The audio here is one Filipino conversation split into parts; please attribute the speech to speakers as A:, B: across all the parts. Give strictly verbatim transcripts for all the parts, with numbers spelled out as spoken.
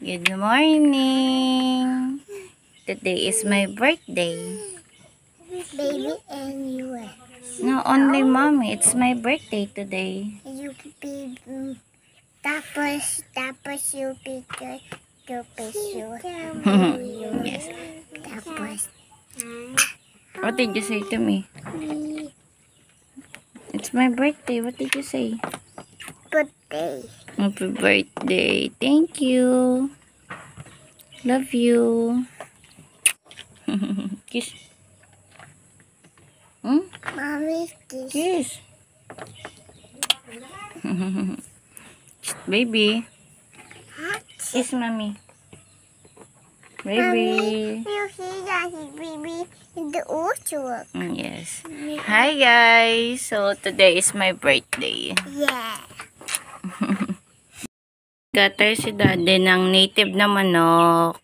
A: Good morning. Today is my birthday.
B: Baby and you.
A: No, only mommy. It's my birthday today.
B: You be um, tapos tapos you picture tapos you.
A: Yes.
B: Tapos
A: What did you say to me? It's my birthday. What did you say?
B: birthday.
A: Happy birthday. Thank you. Love you. Kiss. Hmm?
B: Mommy kiss.
A: Kiss. Baby. Kiss mommy. Baby.
B: You see that he baby in the orchard.
A: Mm, yes. Hi guys. So today is my birthday.
B: Yeah.
A: Gatay si daddy ng native na manok.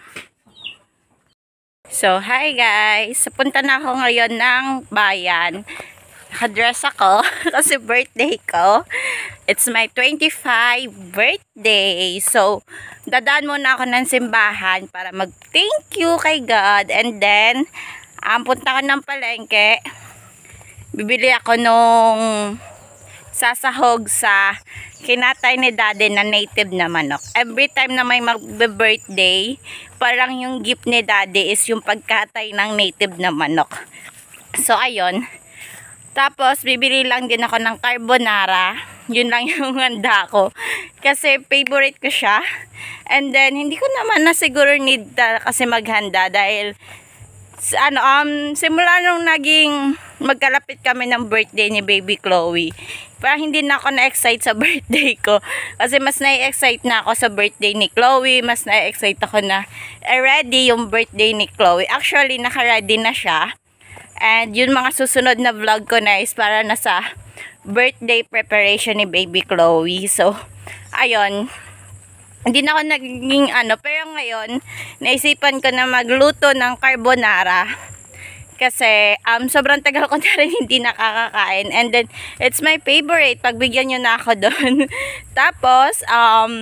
A: So, hi guys! Punta na ako ngayon ng bayan. Nakadress ako kasi birthday ko. It's my twenty-five birthday. So, dadaan muna ako ng simbahan para mag-thank you kay God. And then, um, punta ko ng palengke. Bibili ako nung sasahog sa kinatay ni daddy na native na manok. Every time na may mag-birthday, parang yung gift ni daddy is yung pagkatay ng native na manok. So, ayun. Tapos, bibili lang din ako ng carbonara. Yun lang yung handa ko. Kasi favorite ko siya. And then, hindi ko naman na siguro need uh, kasi maghanda dahil ano, um, simula nung naging magkalapit kami ng birthday ni baby Chloe, parang hindi na ako na-excite sa birthday ko. Kasi mas na-excite na ako sa birthday ni Chloe. Mas na-excite ako na ready yung birthday ni Chloe. Actually, naka-ready na siya. And yun mga susunod na vlog ko na is para na sa birthday preparation ni baby Chloe. So, ayun. Hindi na ako naging ano, pero ngayon, naisipan ko na magluto ng carbonara. Kasi, um, sobrang tagal ko na rin hindi nakakakain. And then, it's my favorite. Pagbigyan nyo na ako doon. Tapos, um,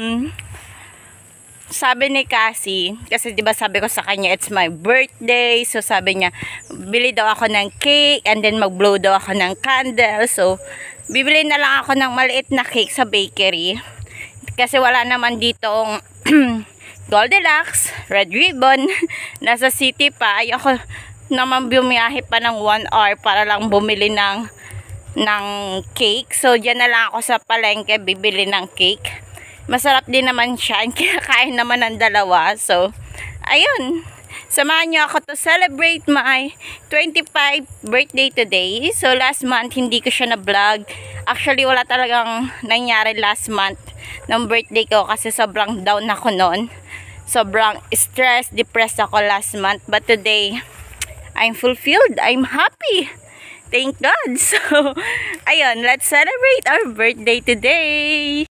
A: sabi ni Cassie, kasi diba sabi ko sa kanya, it's my birthday. So, sabi niya, bili daw ako ng cake. And then, mag-blow daw ako ng candle. So, bibili na lang ako ng maliit na cake sa bakery. Kasi wala naman ditong Goldilocks, Red Ribbon, nasa city pa. Ayoko naman bumiyahe pa ng one hour para lang bumili ng, ng cake. So, dyan na lang ako sa palengke bibili ng cake. Masarap din naman siya. Kinakain naman ng dalawa. So, ayun. Samahan niyo ako to celebrate my twenty-five birthday today. So, last month, hindi ko siya na-vlog. Actually, wala talagang nangyari last month ng birthday ko kasi sobrang down ako noon. Sobrang stressed, depressed ako last month. But today, I'm fulfilled. I'm happy. Thank God. So, ayun, let's celebrate our birthday today.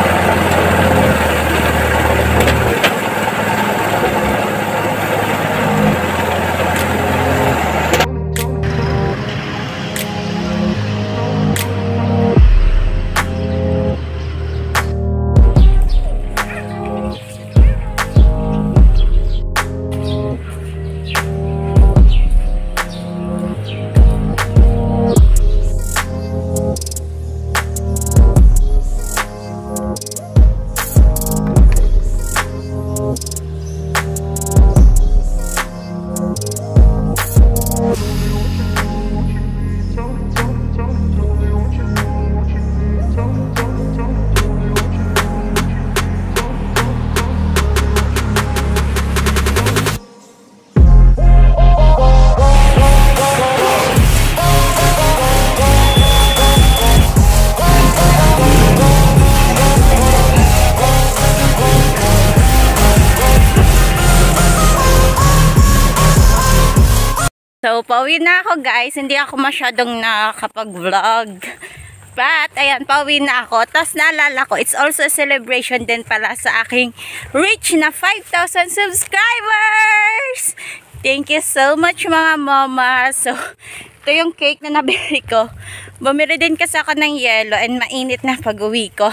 A: So, pauwi na ako guys. Hindi ako masyadong nakakapag-vlog. But, ayan, pauwi na ako. Tapos naalala ko, it's also a celebration din pala sa aking reach na five thousand subscribers! Thank you so much mga mama. So, ito yung cake na nabili ko. Bumili din kasi ako ng yelo and mainit na pag-uwi ko.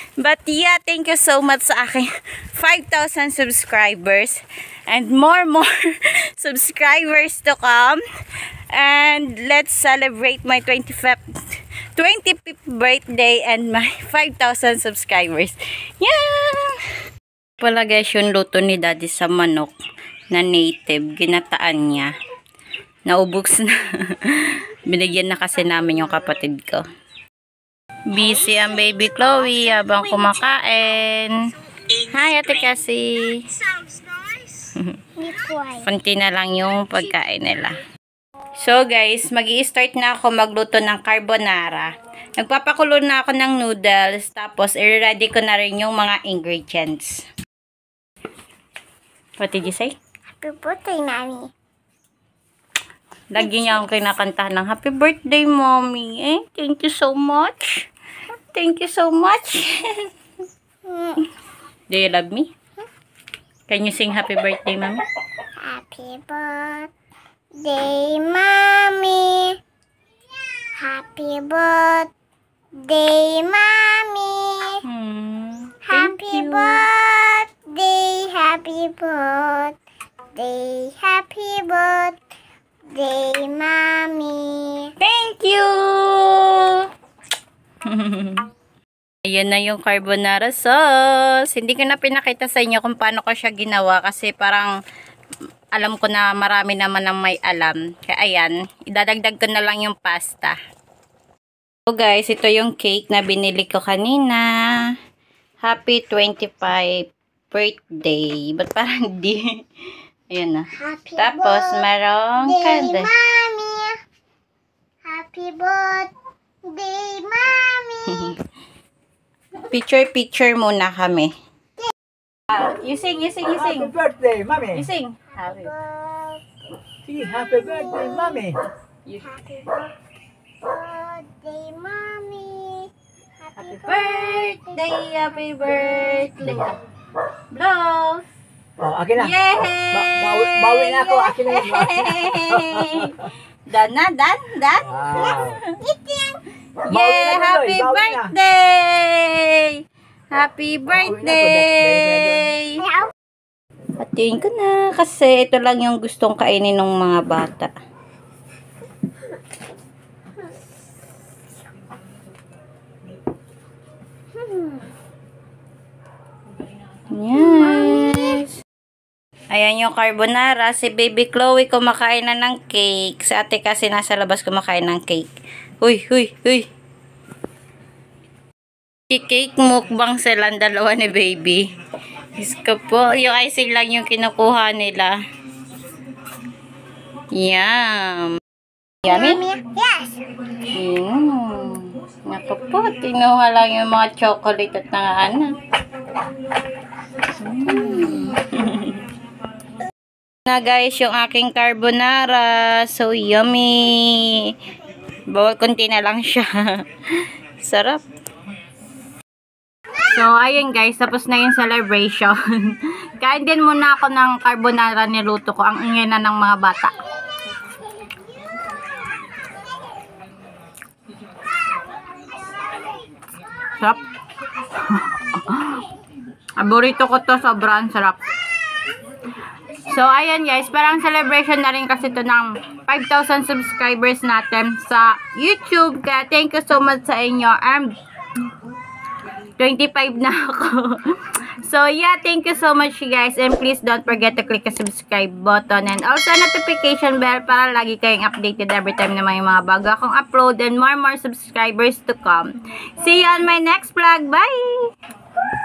A: But yeah, thank you so much sa aking five thousand subscribers. And more, more subscribers to come. And let's celebrate my twenty-fifth, twenty-fifth birthday and my five thousand subscribers. Yeah! Pala guys, yung luto ni Daddy sa manok na native, ginataan niya. Naubos na. Binigyan na kasi namin yung kapatid ko. Busy ang baby Chloe habang kumakain. Hi, Ate Cassie. Kunti na lang yung pagkain nila. So guys, magi-start na ako magluto ng carbonara. Nagpapakulo na ako ng noodles. Tapos, i-ready ko na rin yung mga ingredients. What did you say?
B: Happy birthday, Mommy.
A: Lagi niya akong kinakantahan ng happy birthday, Mommy. Eh, thank you so much. Thank you so much. Do you love me? Can you sing happy birthday, Mommy?
B: Happy birthday, Mommy. Happy birthday, Mommy.
A: Hmm,
B: Happy
A: you.
B: birthday, happy birthday, happy birthday. Day, Mommy.
A: Thank you! Ayan na yung carbonara sauce. Hindi ko na pinakita sa inyo kung paano ko siya ginawa kasi parang alam ko na marami naman ang may alam. Kaya ayan, idadagdag ko na lang yung pasta. So guys, ito yung cake na binili ko kanina. Happy twenty-fifth birthday. Ba't parang di... Ayan na.
B: Happy
A: Tapos, merong
B: birthday,
A: kada.
B: Mommy. Happy birthday, Mommy.
A: Picture-picture muna kami. Uh, you sing, you sing, you sing.
C: Happy birthday, Mommy.
A: You sing. Happy,
C: See, happy birthday, Mommy.
A: you,
B: Happy birthday, Mommy.
A: happy birthday, happy birthday. Blow.
C: Oh, akin na.
A: Yay!
C: Ba- bawi, bawi na ako. Akin na.
A: Dan na, dan, dan.
C: Wow. Bawi
A: Yay!
C: na,
A: Happy
C: Tuloy. Bawi na.
A: birthday! Happy
C: Bawi na to,
A: birthday! Hatiin ko na kasi ito lang yung gustong kainin ng mga bata. Yes. Ayan yung carbonara. Si baby Chloe kumakain na ng cake. Si ate kasi nasa labas kumakain ng cake. Uy, uy, uy. I-cake mukbang silang dalawa ni baby. Diyos ko po. Yung icing lang yung kinukuha nila. Yum. Yummy?
B: Yes.
A: Mm. Naku po. Tinuha lang yung mga chocolate at mga ano. Mm. Na guys, yung aking carbonara. So yummy. Bawal konti na lang siya. Sarap. So, ayun guys, tapos na yung celebration. Kain din muna ako ng carbonara niluto ko. Ang ingay na ng mga bata. Sarap. Paborito ko to, sobrang sarap. So, ayan guys, parang celebration na rin kasi to ng five thousand subscribers natin sa YouTube. Kaya thank you so much sa inyo. I'm twenty-five na ako. So, yeah, thank you so much guys. And please don't forget to click the subscribe button and also notification bell para lagi kayong updated every time na may mga bago akong upload and more more subscribers to come. See you on my next vlog. Bye!